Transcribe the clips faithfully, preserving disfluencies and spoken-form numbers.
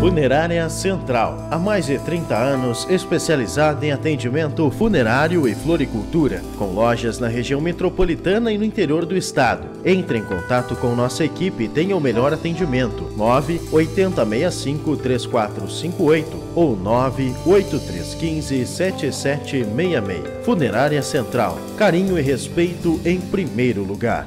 Funerária Central, há mais de trinta anos especializada em atendimento funerário e floricultura, com lojas na região metropolitana e no interior do estado. Entre em contato com nossa equipe e tenha o melhor atendimento. nove oito zero seis cinco três quatro cinco oito ou nove oito três um cinco sete sete seis seis. Funerária Central, carinho e respeito em primeiro lugar.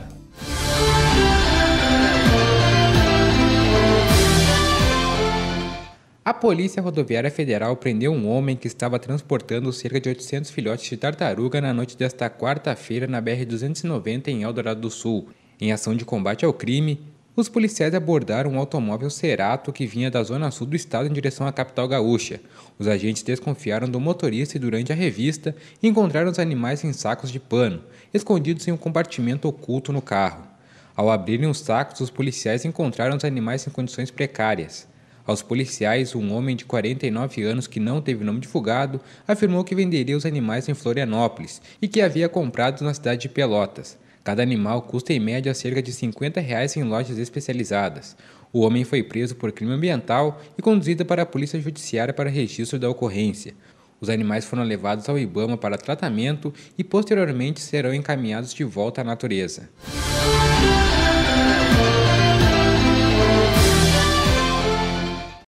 A Polícia Rodoviária Federal prendeu um homem que estava transportando cerca de oitocentos filhotes de tartaruga na noite desta quarta-feira na B R duzentos e noventa em Eldorado do Sul. Em ação de combate ao crime, os policiais abordaram um automóvel Cerato que vinha da zona sul do estado em direção à capital gaúcha. Os agentes desconfiaram do motorista e durante a revista encontraram os animais em sacos de pano, escondidos em um compartimento oculto no carro. Ao abrirem os sacos, os policiais encontraram os animais em condições precárias. Aos policiais, um homem de quarenta e nove anos que não teve nome divulgado afirmou que venderia os animais em Florianópolis e que havia comprado na cidade de Pelotas. Cada animal custa em média cerca de cinquenta reais em lojas especializadas. O homem foi preso por crime ambiental e conduzido para a Polícia Judiciária para registro da ocorrência. Os animais foram levados ao IBAMA para tratamento e posteriormente serão encaminhados de volta à natureza.